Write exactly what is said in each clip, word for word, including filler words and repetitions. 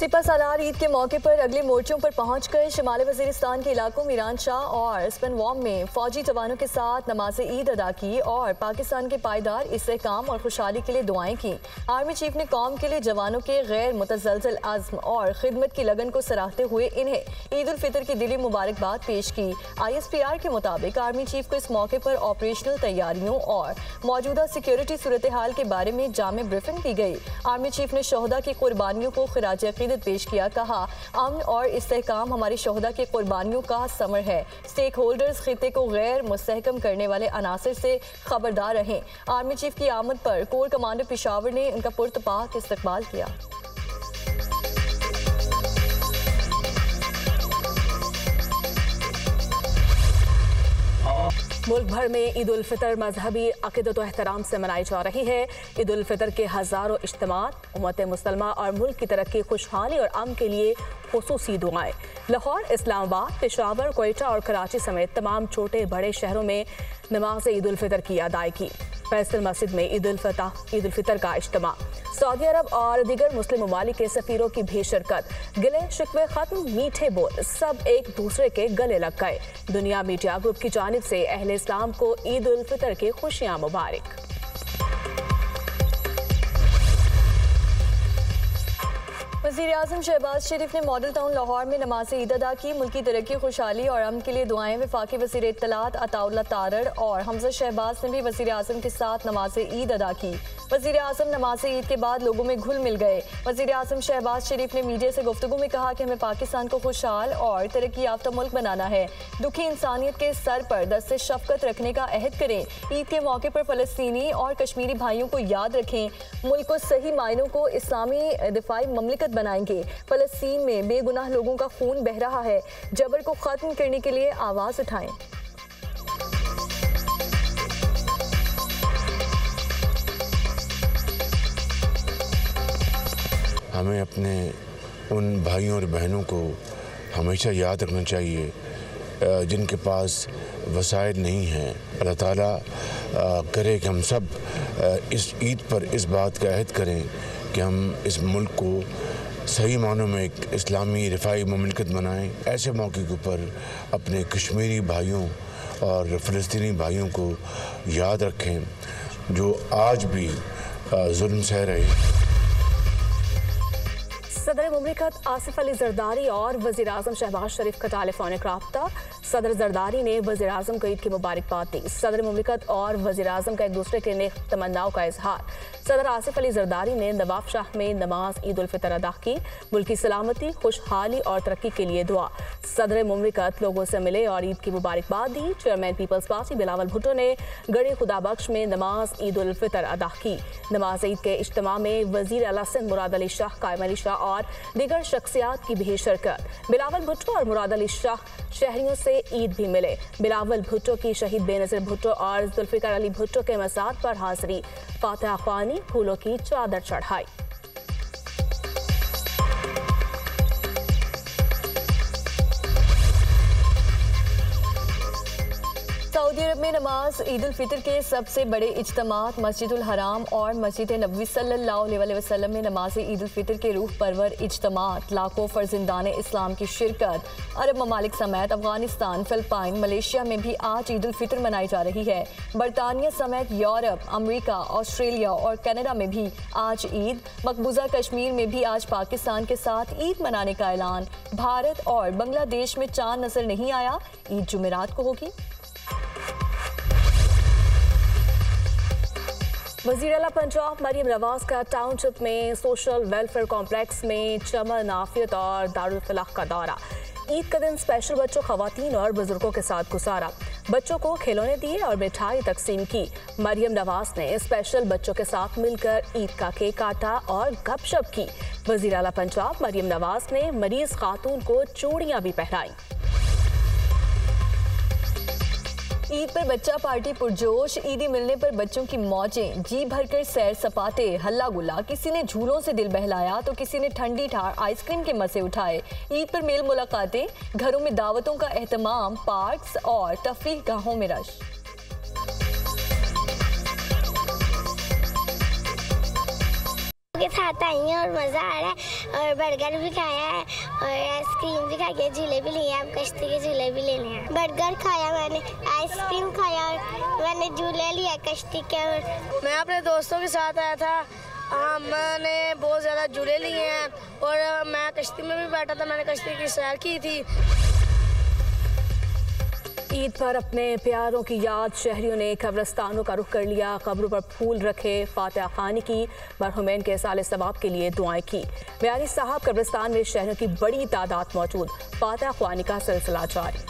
सिपा सालार ईद के मौके पर अगले मोर्चों पर पहुंचकर शिमाली वजीरिस्तान के इलाकों में ईरान शाह और स्पनवॉम में फौजी जवानों के साथ नमाज ईद अदा की और पाकिस्तान के पायदार इस्तेहकाम और खुशहाली के लिए दुआएं की। आर्मी चीफ ने कौम के लिए जवानों के गैर मुतज़लज़ल अज़्म और खिदमत की लगन को सराहते हुए इन्हें ईद उल फितर की दिली मुबारकबाद पेश की। आई एस पी आर के मुताबिक आर्मी चीफ को इस मौके पर ऑपरेशनल तैयारियों और मौजूदा सिक्योरिटी सूरत हाल के बारे में जामे ब्रीफिंग दी गई। आर्मी चीफ ने शोहदा की कुर्बानियों को खिराज अकीदत पेश किया। कहा, अमन और इस्तेहकाम हमारी शोहदा की कुर्बानियों का समर है। स्टेक होल्डर्स खिते को गैर मुस्तहकम करने वाले अनासर से खबरदार रहें। आर्मी चीफ की आमद पर कोर कमांडर पेशावर ने उनका पुरतपाक इस्तकबाल किया। मुल्क भर में ईद उल फितर मजहबी अक़ीदत व एहतराम से मनाई जा रही है। ईद उल फितर के हज़ारों इज्तिमात उम्मत मुसलमा और मुल्क की तरक्की, खुशहाली और अमन के लिए खुसूसी दुआएं। लाहौर, इस्लामाबाद, पेशावर, कोयटा और कराची समेत तमाम छोटे बड़े शहरों में नमाज ईद उल फितर की अदायगी। फैसल मस्जिद में ईद उल फितर ईद उल फितर का इज्तिमा। सऊदी अरब और दीगर मुस्लिम ममालिक के सफीरों की भी शिरकत। गिले शिकवे खत्म, मीठे बोल, सब एक दूसरे के गले लग गए। दुनिया मीडिया ग्रुप की जानिब से अहले इस्लाम को ईद उल फितर की खुशियां मुबारक। वज़ीर आज़म शहबाज शरीफ ने मॉडल टाउन लाहौर में नमाज ईद अदा की। मुल्की तरक्की, खुशहाली और अमन के लिए दुआएं। वफाकी वज़ीर इत्तलात अताउल्लाह तारड़ और हमजा शहबाज ने भी वज़ीर आज़म के साथ नमाज ईद अदा की। वज़ीर आज़म नमाज ईद के बाद लोगों में घुल मिल गए। वज़ीर आज़म शहबाज शरीफ ने मीडिया से गुफ्तगू में कहा कि हमें पाकिस्तान को खुशहाल और तरक्की याफ्ता मुल्क बनाना है। दुखी इंसानियत के सर पर दस्ते शफकत रखने का अहद करें। ईद के मौके पर फ़लस्तीनी और कश्मीरी भाइयों को याद रखें। मुल्क को सही मायनों को इस्लामी दिफाई ममलिकत बनाएंगे। फ़लस्तीन में बेगुनाह लोगों का खून बह रहा है। जबर को ख़त्म करने के लिए आवाज़ उठाएं। हमें अपने उन भाइयों और बहनों को हमेशा याद रखना चाहिए जिनके पास वसाइल नहीं हैं। अल्लाह ताला करे कि हम सब इस ईद पर इस बात का अहद करें कि हम इस मुल्क को सही मानों में एक इस्लामी रिफाई मुमलिकत बनाएं। ऐसे मौके के ऊपर अपने कश्मीरी भाइयों और फ़लस्तीनी भाइयों को याद रखें जो आज भी जुल्म सह रहे हैं। सदर मुमलिकत आसिफ अली जरदारी और वज़ीर आज़म शहबाज शरीफ का टेलीफोनिक राब्ता। सदर जरदारी ने वज़ीर आज़म को ईद की मुबारकबाद दी। सदर मुमलिकत और वज़ीर आज़म का एक दूसरे के नेक तमन्नाओं का इजहार। सदर आसिफ अली जरदारी ने नवाब शाह में नमाज ईद उल फितर अदा की। मुल्क की सलामती, खुशहाली और तरक्की के लिए दुआ। सदर मुमलिकत लोगों से मिले और ईद की मुबारकबाद दी। Chairman Peoples Party Bilawal Bhutto ने गड़ी खुदाबख्श में नमाज ईद उल फितर अदा की। नमाज ईद के इज्तिमा में वज़ीर आला सिंध मुराद अली शाह, कायम अली शाह और दीगर शख्सियात की भी शिरकत। बिलावल भुट्टो और मुराद अली शाह शहरियों से ईद भी मिले। बिलावल भुट्टो की शहीद बेनज़ीर भुट्टो और जुल्फ़िकार अली भुट्टो के मज़ार पर हाज़री। फातिहा ख्वानी फूलों की चादर चढ़ाई। सऊदी अरब में नमाज ईद उल फितर के सबसे बड़े इज्तिमात मस्जिद उल हराम और मस्जिद नबवी सल्लल्लाहु अलैहि वसल्लम में नमाज ईद उल फितर के रूह परवर इज्तिमात। लाखों फर्जिंदान इस्लाम की शिरकत। अरब ममालिक समेत अफगानिस्तान, फिलिपाइन, मलेशिया में भी आज ईद उल फितर मनाई जा रही है। बरतानिया समेत यूरोप, अमरीका, ऑस्ट्रेलिया और कनाडा में भी आज ईद। मकबूजा कश्मीर में भी आज पाकिस्तान के साथ ईद मनाने का ऐलान। भारत और बांग्लादेश में चांद नजर नहीं आया। ईद जुमेरात को होगी। वज़ीर आला पंजाब मरियम नवाज का टाउनशिप में सोशल वेलफेयर कॉम्प्लेक्स में चमन, आफियत और दारुल फलाह का दौरा। ईद का दिन स्पेशल बच्चों, खवातीन और बुजुर्गों के साथ गुजारा। बच्चों को खिलौने दिए और मिठाई तकसीम की। मरियम नवाज ने स्पेशल बच्चों के साथ मिलकर ईद का केक काटा और गपशप की। वज़ीर आला पंजाब मरियम नवाज ने मरीज खातून को चूड़ियां भी पहनाई। ईद पर बच्चा पार्टी पुरजोश। ईदी मिलने पर बच्चों की मौजें, जी भरकर सैर सपाटे, हल्ला गुल्ला। किसी ने झूलों से दिल बहलाया तो किसी ने ठंडी ठार आइसक्रीम के मजे उठाए। ईद पर मेल मुलाकातें, घरों में दावतों का एहतमाम, पार्क्स और तफरीह गाहों में रश। के साथ आई हैं और मज़ा आ रहा है और बर्गर भी खाया है और आइसक्रीम भी खाई है, झूले भी लिए हैं, अब कश्ती के झूले भी लेने हैं। बर्गर खाया मैंने, आइसक्रीम खाया और मैंने झूले लिया कश्ती के। मैं अपने दोस्तों के साथ आया था, हमने बहुत ज़्यादा झूले लिए हैं और मैं कश्ती में भी बैठा था, मैंने कश्ती की सैर की थी। ईद पर अपने प्यारों की याद शहरियों ने कब्रिस्तानों का रुख कर लिया, कब्रों पर फूल रखे, फातिहा खानी की, मरहुमैन के साले सवाब के लिए दुआएं की। बयानी साहब कब्रिस्तान में शहरियों की बड़ी तादाद मौजूद, फातिहा खानी का सिलसिला जारी।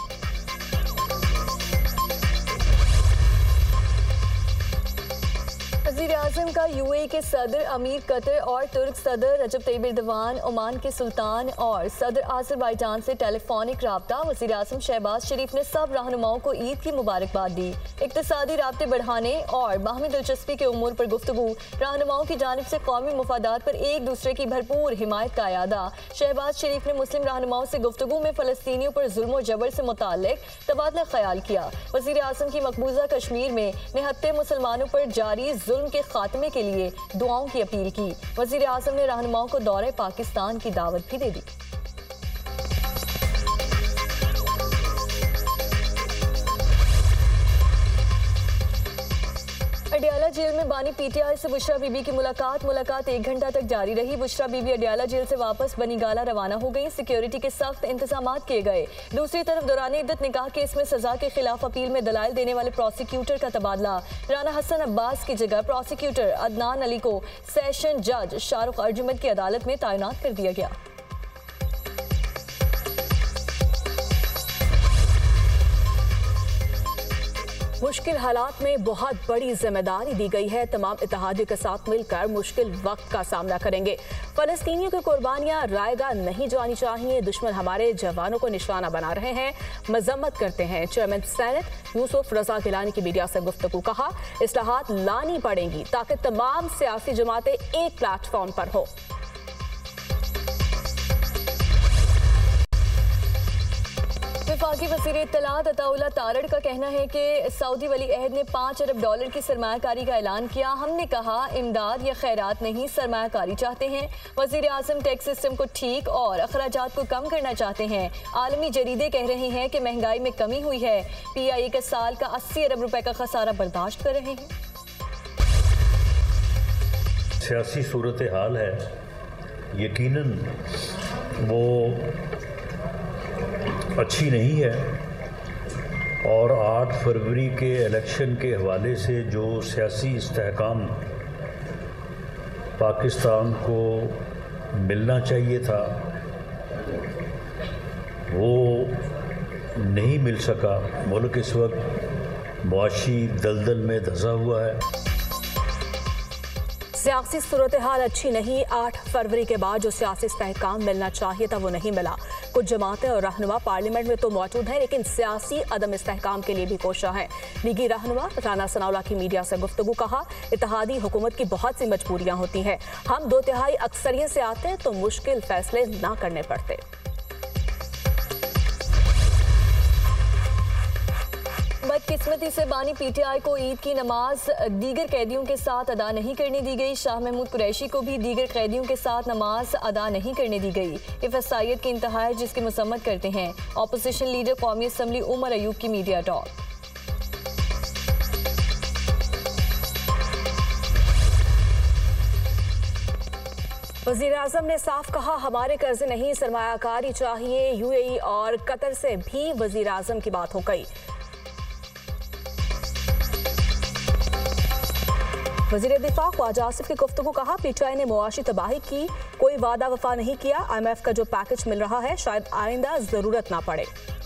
वज़ीर आज़म का यूएई के सदर, अमीर कतर और तुर्क सदर रजब तैयब एर्दोगान, ओमान के सुल्तान और सदर आज़रबाईजान से टेलीफोनिक राब्ता। वज़ीर आज़म शहबाज शरीफ ने सब रहनुमाओं को ईद की मुबारकबाद दी। इक्तिसादी राब्ते बढ़ाने और बाहमी दिलचस्पी के उमूर पर गुफ्तगू, रहनुमाओं की जानिब से कौमी मुफादात पर एक दूसरे की भरपूर हिमायत का यादा। शहबाज शरीफ ने मुस्लिम रहनुमाओं से गुफ्तगू में फ़लस्तीनियों पर जुल्म और जबर से मुताल्लिक तबादला ख्याल किया। वज़ीर आज़म की मकबूजा कश्मीर में निहत्ते मुसलमानों पर जारी जुल्म के खात्मे के लिए दुआओं की अपील की। वज़ीर आज़म ने रहनुमाओं को दौरे पाकिस्तान की दावत भी दे दी। अडियाला जेल में बानी पीटीआई से बुशरा बीबी की मुलाकात मुलाकात एक घंटा तक जारी रही। बुशरा बीबी अडियाला जेल से वापस बनीगाला रवाना हो गई। सिक्योरिटी के सख्त इंतजाम किए गए। दूसरी तरफ दौरान इद्दत निकाह केस में सजा के खिलाफ अपील में दलाइल देने वाले प्रोसिक्यूटर का तबादला। राना हसन अब्बास की जगह प्रोसिक्यूटर अदनान अली को सेशन जज शाहरुख अर्जुमंद की अदालत में तैनात कर दिया गया। मुश्किल हालात में बहुत बड़ी जिम्मेदारी दी गई है। तमाम इत्तेहादियों के साथ मिलकर मुश्किल वक्त का सामना करेंगे। फलस्तीनियों की कुर्बानियां रायगा नहीं जानी चाहिए। दुश्मन हमारे जवानों को निशाना बना रहे हैं, मजम्मत करते हैं। चेयरमैन सेनेट यूसुफ रजा गिलानी की मीडिया से गुफ्तगू, कहा इस्लाहात लानी पड़ेंगी ताकि तमाम सियासी जमातें एक प्लेटफॉर्म पर हो। वफाकी वज़ीर इत्तलात अताउल्लाह तारड़ का कहना है कि सऊदी वली अहद ने पाँच अरब डॉलर की सरमायाकारी का ऐलान किया। हमने कहा इमदाद या खैरात नहीं, सरमायाकारी चाहते हैं। वज़ीर आज़म टैक्स सिस्टम को ठीक और अखराजात को कम करना चाहते हैं। आलमी जरीदे कह रहे हैं कि महंगाई में कमी हुई है। पी आई ए का साल का अस्सी अरब रुपए का खसारा बर्दाश्त कर रहे हैं। सियासी सूरत हाल है, यकीनन वो अच्छी नहीं है और आठ फरवरी के इलेक्शन के हवाले से जो सियासी इस्तेहकाम पाकिस्तान को मिलना चाहिए था वो नहीं मिल सका। मुल्क इस वक्त मुआशी दलदल में धंसा हुआ है। सियासी सूरत हाल अच्छी नहीं। आठ फरवरी के बाद जो सियासी इस्तेहकाम मिलना चाहिए था वो नहीं मिला। कुछ जमातें और रहनुमा पार्लियामेंट में तो मौजूद हैं, लेकिन सियासी अदम इस्तेहकाम के लिए भी कोशिश है। लीगी रहनुमा राना सनाउल्लाह की मीडिया से गुफ्तगू, कहा इत्तेहादी हुकूमत की बहुत सी मजबूरियां होती हैं। हम दो तिहाई अक्सरियत से आते हैं तो मुश्किल फैसले ना करने पड़ते। बदकिस्मती से बानी पीटीआई को ईद की नमाज दीगर कैदियों के साथ अदा नहीं करने दी गई। शाह महमूद कुरैशी को भी दीगर कैदियों के साथ नमाज अदा नहीं करने दी गई। ये फसायत की इंतहा है जिसकी मसम्मत करते हैं ऑपोजिशन लीडर कौमी असम्बली उमर अयूब की मीडिया टॉक। वज़ीर आज़म ने साफ कहा हमारे कर्जे नहीं, सरमायाकारी चाहिए। यूएई और कतर से भी वज़ीर आज़म की बात हो गई। वज़ीर दिफा ख्वाजा आसिफ की गुफ्तगू, कहा पीटीआई ने मुआशी तबाही की, कोई वादा वफा नहीं किया। आई एम एफ का जो पैकेज मिल रहा है शायद आइंदा जरूरत ना पड़े।